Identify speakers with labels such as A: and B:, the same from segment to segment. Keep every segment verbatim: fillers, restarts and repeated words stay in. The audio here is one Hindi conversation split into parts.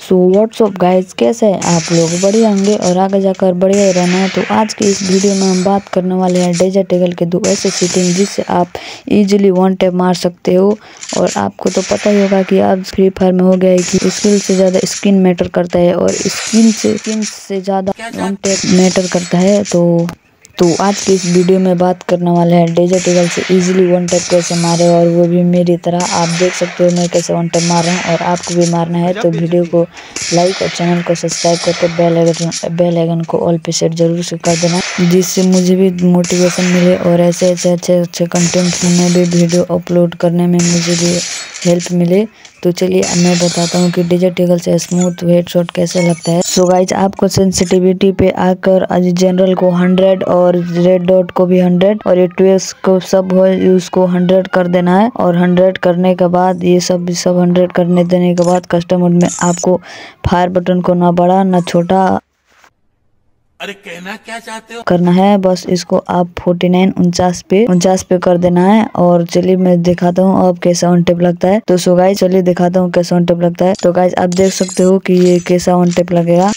A: सो व्हाट्सअप गाइस, कैसे हैं आप लोग? बढ़िया होंगे और आगे जाकर बढ़िया ही रहना है। तो आज की इस वीडियो में हम बात करने वाले हैं डेजर्ट ईगल के दो ऐसे सेटिंग जिससे आप इजीली वन टैप मार सकते हो। और आपको तो पता ही होगा कि आज फ्री फायर में हो गया है कि स्किल से ज़्यादा स्किन मैटर करता है और स्किन से स्किन से ज़्यादा वन टैप मैटर करता है। तो तो आज की इस वीडियो में बात करने वाले हैं डेजर्ट ईगल से इजीली वन टैप कैसे मारे, और वो भी मेरी तरह। आप देख सकते हो मैं कैसे वन टैप मार रहा हूँ और आपको भी मारना है। तो वीडियो को लाइक और चैनल को सब्सक्राइब करके बेल आइकन बेल आइकन को ऑल पे सेट जरूर से कर देना, जिससे मुझे भी मोटिवेशन मिले और ऐसे ऐसे अच्छे अच्छे कंटेंट में भी वीडियो अपलोड करने में मुझे भी हेल्प मिले। तो चलिए मैं बताता हूँ कि डेजर्ट ईगल से स्मूथ हेडशॉट कैसे लगता है। सो गाइज, आपको सेंसिटिविटी पे आकर आज जनरल को हंड्रेड और रेड डॉट को भी हंड्रेड और ये ट्वेल्व को सब हो उसको हंड्रेड कर देना है। और हंड्रेड करने के बाद ये सब सब हंड्रेड करने देने के बाद कस्टम मोड में आपको फायर बटन को ना बड़ा ना छोटा
B: अरे कहना क्या चाहते हो
A: करना है, बस इसको आप फोर्टी नाइन उनचास पे उनचास पे कर देना है। और चलिए मैं दिखाता हूँ अब कैसा वन टेप लगता है। तो सो गाइस चलिए दिखाता हूँ कैसा वन टेप लगता है। तो गाइस आप देख सकते हो कि ये कैसा वन टेप लगेगा।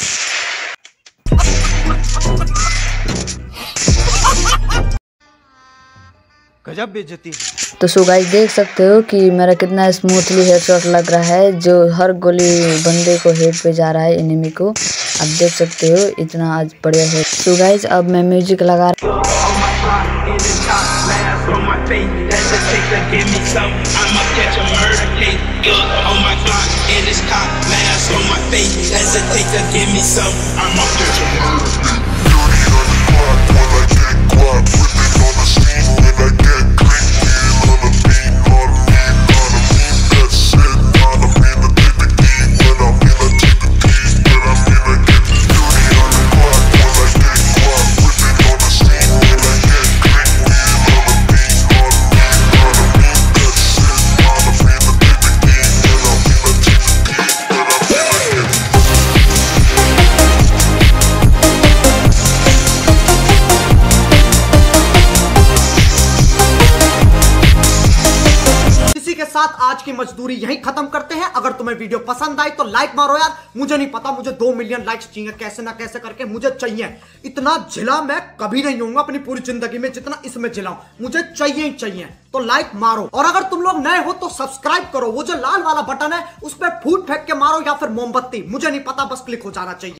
B: गजब बेइज्जती।
A: तो सो गाइस देख सकते हो कि मेरा कितना स्मूथली हेडशॉट लग रहा है, जो हर गोली बंदे को हेड पे जा रहा है, एनिमी को। आप देख सकते हो इतना आज बढ़िया है। सो गाइस अब मैं म्यूजिक लगा
C: साथ आज की मजदूरी यहीं खत्म करते हैं। अगर तुम्हें वीडियो पसंद आई तो लाइक मारो यार। मुझे नहीं पता, मुझे दो मिलियन लाइक्स चाहिए, कैसे ना कैसे करके मुझे चाहिए। इतना जिला मैं कभी नहीं होऊंगा अपनी पूरी जिंदगी में जितना इसमें जिलाऊं, मुझे चाहिए ही चाहिए। तो लाइक मारो, और अगर तुम लोग नए हो तो सब्सक्राइब करो। वो जो लाल वाला बटन है उस पर फूट फेंक के मारो या फिर मोमबत्ती, मुझे नहीं पता, बस क्लिक हो जाना चाहिए।